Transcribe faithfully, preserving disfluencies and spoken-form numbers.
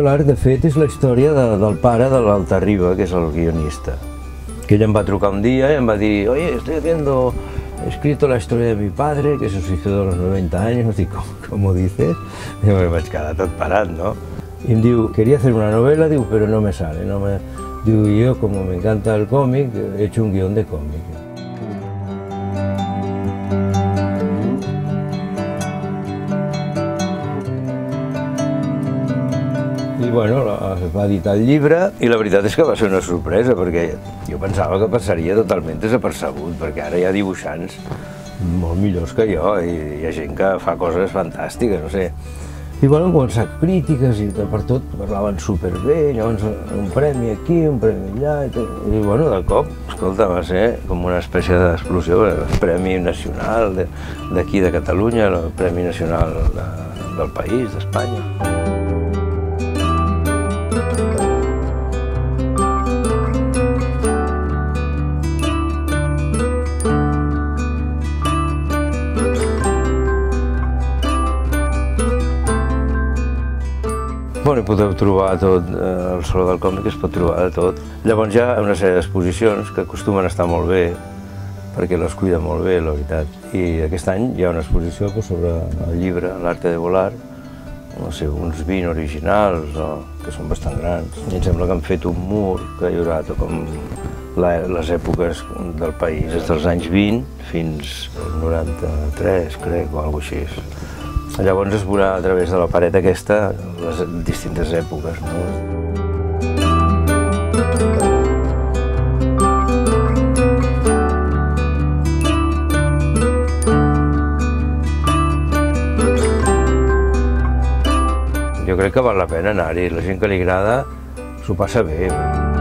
Abelard, de fet, és la història de, del pare de l'Altarriba, que és el guionista. Que ell em va trucar un dia i em va dir: «Oye, estoy haciendo, he escrito la historia de mi padre, que se suicidó a los noventa años». Dic: «¿Cómo, cómo dices?» I me vaig quedar tot parat, no? I em diu: «Quería hacer una novela», diu, «pero no me sale». No me... Diu, y yo, como me encanta el cómic, he hecho un guión de cómic. I bueno, va editar el llibre i la veritat és que va ser una sorpresa, perquè jo pensava que passaria totalment desapercebut, perquè ara hi ha dibuixants molt millors que jo i hi ha gent que fa coses fantàstiques, no sé. I bueno, han començat crítiques i per tot parlaven superbé, llavors un premi aquí, un premi allà i tot. I bueno, de cop, escolta, va ser com una espècie d'explosió, el Premi Nacional d'aquí de Catalunya, el Premi Nacional de, del país, d'Espanya. Bueno, hi podeu trobar tot, al Saló del Còmic es pot trobar de tot. Llavors hi ha una sèrie d'exposicions que acostumen a estar molt bé, perquè les cuida molt bé, la veritat. I aquest any hi ha una exposició sobre el llibre, l'Arte de Volar, no sé, uns vint originals, no? Que són bastant grans. I em sembla que han fet un mur que hi haurà com la, les èpoques del país, des dels anys vint fins al noranta-tres, crec, o alguna cosa així. Llavors es veurà a través de la paret aquesta les distintes èpoques, no? Jo crec que val la pena anar-hi. La gent que li agrada s'ho passa bé.